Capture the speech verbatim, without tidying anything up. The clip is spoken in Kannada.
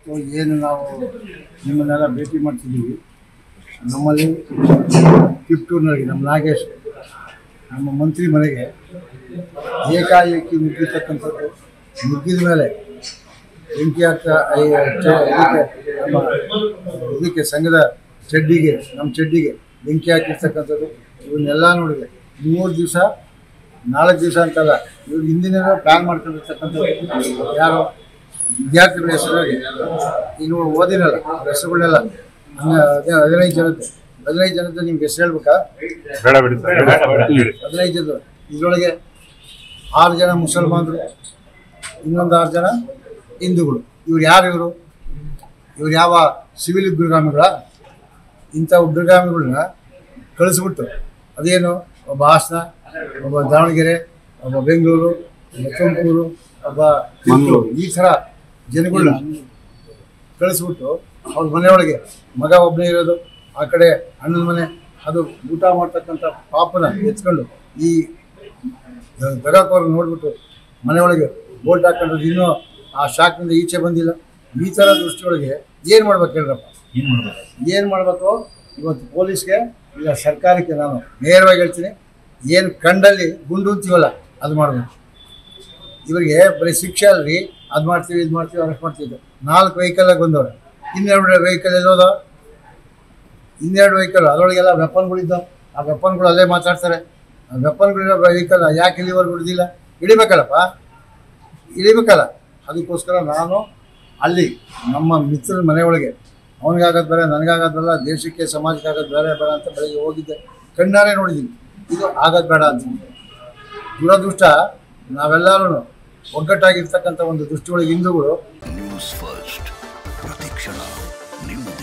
ಏನು ನಾವು ನಿಮ್ಮನ್ನೆಲ್ಲ ಭೇಟಿ ಮಾಡ್ತಿದ್ದೀವಿ. ನಮ್ಮಲ್ಲಿ ಕಿಪ್ಟೂರಿನಲ್ಲಿ ನಮ್ಮ ನಾಗೇಶ್ ನಮ್ಮ ಮಂತ್ರಿ ಮನೆಗೆ ಏಕಾಏಕಿ ನುಗ್ಗಿರ್ತಕ್ಕಂಥದ್ದು, ನುಗ್ಗಿದ ಮೇಲೆ ಬೆಂಕಿ ಹಾಕ್ತಾ ನಮ್ಮ ಇದಕ್ಕೆ ಸಂಘದ ಚಡ್ಡಿಗೆ ನಮ್ಮ ಚಡ್ಡಿಗೆ ಬೆಂಕಿ ಹಾಕಿರ್ತಕ್ಕಂಥದ್ದು ಇವನ್ನೆಲ್ಲ ನೋಡಿದೆ. ಮೂರು ದಿವಸ ನಾಲ್ಕು ದಿವಸ ಅಂತಲ್ಲ, ಇವ್ರು ಹಿಂದಿನ ಪ್ಲ್ಯಾನ್ ಮಾಡ್ಕೊಂಡಿರ್ತಕ್ಕಂಥದ್ದು ಯಾರು ವಿದ್ಯಾರ್ಥಿಗಳ ಹೆಸರಲ್ಲಿ ಇನ್ನು ಓದಿನಲ್ಲ ಹೆಸರುಗಳನ್ನೆಲ್ಲ ಹದಿನೈದು ಜನದ್ದು ಹದಿನೈದು ಜನದ್ದು ನಿಮ್ಗೆ ಹೆಸರು ಹೇಳ್ಬೇಕಾ? ಹದಿನೈದು ಜನದ್ದು ಇದರೊಳಗೆ ಆರು ಜನ ಮುಸಲ್ಮಾನರು, ಇನ್ನೊಂದು ಆರು ಜನ ಹಿಂದೂಗಳು. ಇವ್ರು ಯಾರು? ಇವರು ಇವ್ರು ಯಾವ ಸಿವಿಲ್ ಉಗ್ರಗಾಮಿಗಳ? ಇಂಥ ಉಗ್ರಗಾಮಿಗಳನ್ನ ಕಳಿಸ್ಬಿಟ್ಟು ಅದೇನು ಒಬ್ಬ ಹಾಸನ, ಒಬ್ಬ ದಾವಣಗೆರೆ, ಒಬ್ಬ ಬೆಂಗಳೂರು, ಒಬ್ಬ ತುಮಕೂರು, ಒಬ್ಬ ಮಂಗಳೂರು, ಈ ಥರ ಜನಗಳನ್ನ ಕಳಿಸ್ಬಿಟ್ಟು ಅವ್ರ ಮನೆಯೊಳಗೆ ಮಗ ಒಬ್ಬನೇ ಇರೋದು, ಆ ಕಡೆ ಅಣ್ಣನ ಮನೆ, ಅದು ಊಟ ಮಾಡ್ತಕ್ಕಂಥ ಪಾಪನ ಎತ್ಕೊಂಡು ಈ ದಗಾಕೋರು ನೋಡ್ಬಿಟ್ಟು ಮನೆಯೊಳಗೆ ಬೋಲ್ಟ್ ಹಾಕೊಂಡು ಇನ್ನೂ ಆ ಶಾಕ್ನಿಂದ ಈಚೆ ಬಂದಿಲ್ಲ. ಈ ಥರ ದೃಷ್ಟಿಯೊಳಗೆ ಏನು ಮಾಡ್ಬೇಕು ಹೇಳ್ರಪ್ಪ? ಏನು ಮಾಡಬೇಕು? ಇವತ್ತು ಪೊಲೀಸ್ಗೆ ಇಲ್ಲ ಸರ್ಕಾರಕ್ಕೆ ನಾನು ನೇರವಾಗಿ ಹೇಳ್ತೀನಿ, ಏನು ಕಂಡಲ್ಲಿ ಗುಂಡು ಅಂತೀವಲ್ಲ ಅದು ಮಾಡಬೇಕು. ಇವರಿಗೆ ಬರೀ ಶಿಕ್ಷೆ ಅಲ್ರಿ, ಅದು ಮಾಡ್ತೀವಿ ಇದು ಮಾಡ್ತೀವಿ ಅರೆಸ್ಟ್ ಮಾಡ್ತಿದ್ದು. ನಾಲ್ಕು ವೆಹಿಕಲ್ಲಾಗ ಬಂದವ್ರೆ, ಇನ್ನೆರಡು ವೆಹಿಕಲ್ ಎಲ್ಲೋದ? ಇನ್ನೆರಡು ವೆಹಿಕಲ್ ಅದರೊಳಗೆಲ್ಲ ವೆಪನ್ಗಳಿದ್ದಾವೆ. ಆ ವೆಪನ್ಗಳು ಅಲ್ಲೇ ಮಾತಾಡ್ತಾರೆ. ಆ ವೆಪನ್ಗಳಿರೋ ವೆಹಿಕಲ್ ಯಾಕೆ ಇಲ್ಲಿವರೆಗೂ ಹಿಡಿದಿಲ್ಲ? ಹಿಡಿಬೇಕಲ್ಲಪ್ಪ, ಹಿಡಿಬೇಕಲ್ಲ. ಅದಕ್ಕೋಸ್ಕರ ನಾನು ಅಲ್ಲಿ ನಮ್ಮ ಮಿತ್ರನ ಮನೆಯೊಳಗೆ ಅವನಿಗಾಗೋದು ಬೇರೆ, ನನಗಾಗೋದು ಬೇಡ, ದೇಶಕ್ಕೆ ಸಮಾಜಕ್ಕೆ ಆಗೋದು ಬೇರೆ ಬೇಡ ಅಂತ ಬೆಳಗ್ಗೆ ಹೋಗಿದ್ದೆ. ಕಣ್ಣಾರೆ ನೋಡಿದ್ದೀನಿ, ಇದು ಆಗೋದು ಬೇಡ ಅಂತ. ದುರದೃಷ್ಟ ನಾವೆಲ್ಲರೂ ಒಗ್ಗಟ್ಟಾಗಿರ್ತಕ್ಕಂಥ ಒಂದು ದೃಷ್ಟಿಯೊಳಗೆ ಹಿಂದೂಗಳು ನ್ಯೂಸ್ ಫಸ್ಟ್ ಪ್ರತಿಕ್ಷಣ ನಿಮ್ಮ